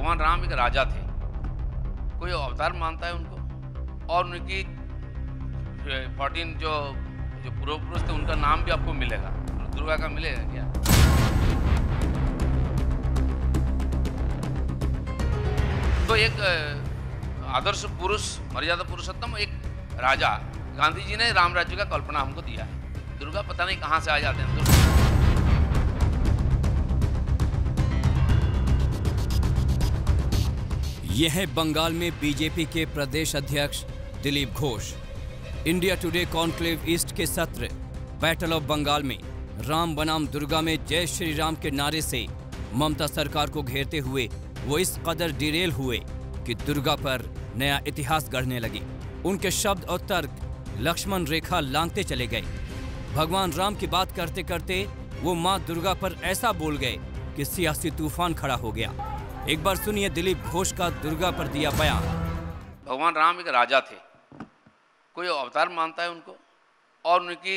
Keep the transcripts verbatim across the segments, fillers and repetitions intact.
भगवान राम एक राजा थे, कोई अवतार मानता है उनको, और उनकी फोर्टीन जो जो पूर्व पुरुष थे उनका नाम भी आपको मिलेगा, दुर्गा का मिलेगा क्या? तो एक आदर्श पुरुष, मर्यादा पुरुषोत्तम, एक राजा, गांधी जी ने राम राज्य का कल्पना हमको दिया है। दुर्गा पता नहीं कहां से आ जाते हैं। यह है बंगाल में बीजेपी के प्रदेश अध्यक्ष Dilip Ghosh. India Today conclave east के सत्र बैटल ऑफ बंगाल में राम बनाम दुर्गा में जय श्री राम के नारे से ममता सरकार को घेरते हुए वो इस कदर डिरेल हुए कि दुर्गा पर नया इतिहास गढ़ने लगे। उनके शब्द और तर्क लक्ष्मण रेखा लांघते चले गए। भगवान राम की बात करते करते वो मां दुर्गा पर ऐसा बोल गए कि सियासी तूफान खड़ा हो गया। एक बार सुनिए दिलीप घोष का दुर्गा पर दिया बयान। भगवान राम एक राजा थे, कोई अवतार मानता है उनको, और उनकी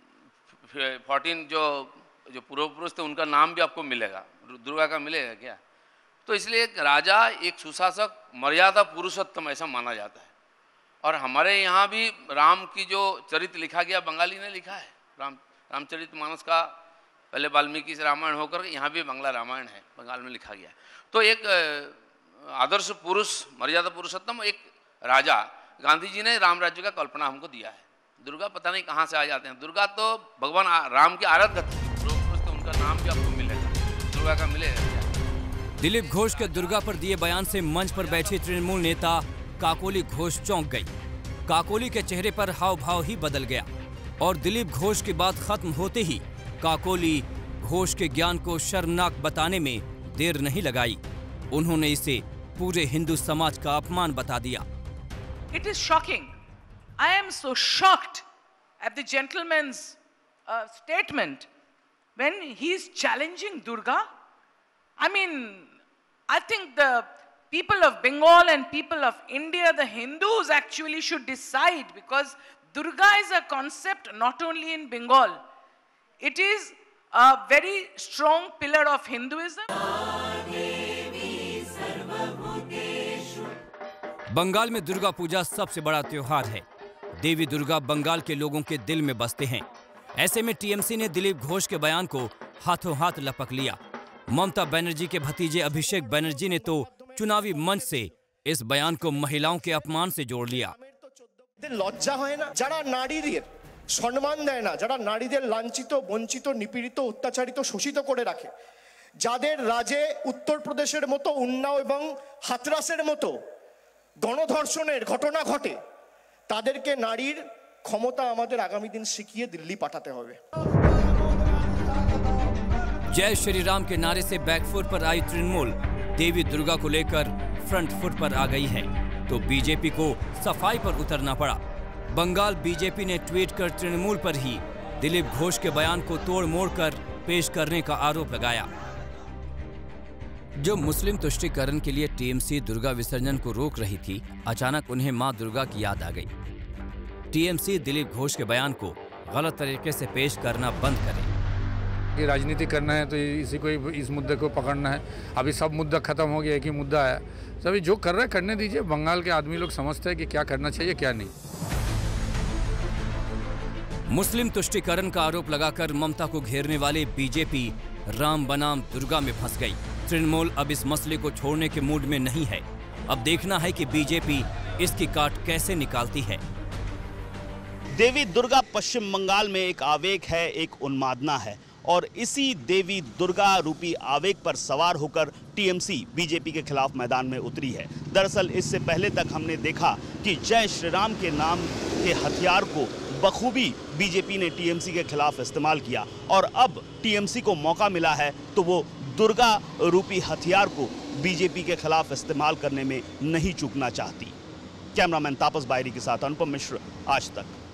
फोर्टीन जो जो पूर्व पुरुष थे उनका नाम भी आपको मिलेगा, दुर्गा का मिलेगा क्या? तो इसलिए एक राजा, एक सुशासक, मर्यादा पुरुषोत्तम ऐसा माना जाता है। और हमारे यहाँ भी राम की जो चरित्र लिखा गया, बंगाली ने लिखा है। राम रामचरित मानस का पहले वाल्मीकि से रामायण होकर यहाँ भी बंगला रामायण है, बंगाल में लिखा गया। तो एक आदर्श पुरुष, मर्यादा पुरुषोत्तम, एक राजा, गांधी जी ने राम राज्य का कल्पना हमको दिया है। दुर्गा पता नहीं कहाँ से आ जाते हैं। दुर्गा तो भगवान राम की आराध्य थी, तो उनका नाम भी आपको मिलेगा, दुर्गा का मिलेगा। दिलीप घोष के दुर्गा पर दिए बयान से मंच पर बैठी तृणमूल नेता काकोली घोष चौंक गई। काकोली के चेहरे पर हाव भाव ही बदल गया और दिलीप घोष की बात खत्म होते ही काकोली घोष के ज्ञान को शर्मनाक बताने में देर नहीं लगाई। उन्होंने इसे पूरे हिंदू समाज का अपमान बता दिया। It is shocking. I am so shocked at the gentleman's uh, statement when he is challenging Durga. I mean, I think the people of Bengal and people of India, the Hindus actually should decide, because Durga is a concept not only in Bengal. It is a very strong pillar of Hinduism. Bengal में दुर्गा पूजा सबसे बड़ा त्योहार है। देवी दुर्गा बंगाल के लोगों के दिल में बसते हैं। ऐसे में टीएमसी ने दिलीप घोष के बयान को हाथों हाथ लपक लिया। ममता बनर्जी के भतीजे अभिषेक बनर्जी ने तो चुनावी मंच से इस बयान को महिलाओं के अपमान से जोड़ लिया। লজ্জা হয় না যারা নারীদের সম্মান দেয় না, যারা নারীদের লাঞ্ছিত, বঞ্চিত, নিপীড়িত, অত্যাচারিত, শোষিত করে রাখে, যাদের রাজে উত্তরপ্রদেশের মতো উন্নাও এবং হাতরাসের মতো গণধর্ষণের ঘটনা ঘটে, তাদেরকে নারীর ক্ষমতা আমাদের আগামী দিন শিখিয়ে দিল্লি পাঠাতে হবে। जय श्री राम के नारे से बैकफुट पर आई तृणमूल देवी दुर्गा को लेकर फ्रंट फुट पर आ गई है, तो बीजेपी को सफाई पर उतरना पड़ा। बंगाल बीजेपी ने ट्वीट कर तृणमूल पर ही दिलीप घोष के बयान को तोड़ मोड़ कर पेश करने का आरोप लगाया। जो मुस्लिम तुष्टीकरण के लिए टीएमसी दुर्गा विसर्जन को रोक रही थी, अचानक उन्हें मां दुर्गा की याद आ गई। टीएमसी दिलीप घोष के बयान को गलत तरीके से पेश करना बंद करे। ये राजनीति करना है तो इसी को इस मुद्दे को पकड़ना है। अभी सब मुद्दा खत्म हो गया, एक ही मुद्दा आया। सभी जो कर रहा है करने दीजिए। बंगाल के आदमी लोग समझते हैं कि क्या करना चाहिए क्या नहीं। मुस्लिम तुष्टीकरण का आरोप लगाकर ममता को घेरने वाले बीजेपी राम बनाम दुर्गा में फंस गई। तृणमूल अब इस मसले को छोड़ने के मूड में नहीं है। अब देखना है कि बीजेपी इसकी काट कैसे निकालती है। देवी दुर्गा पश्चिम बंगाल में एक आवेग है, एक उन्मादना है, और इसी देवी दुर्गा रूपी आवेग पर सवार होकर टीएमसी बीजेपी के खिलाफ मैदान में उतरी है। दरअसल इससे पहले तक हमने देखा कि जय श्री राम के नाम के हथियार को बखूबी बीजेपी ने टीएमसी के खिलाफ इस्तेमाल किया, और अब टीएमसी को मौका मिला है तो वो दुर्गा रूपी हथियार को बीजेपी के खिलाफ इस्तेमाल करने में नहीं चूकना चाहती। कैमरामैन तापस बायरी के साथ अनुपम मिश्र, आज तक।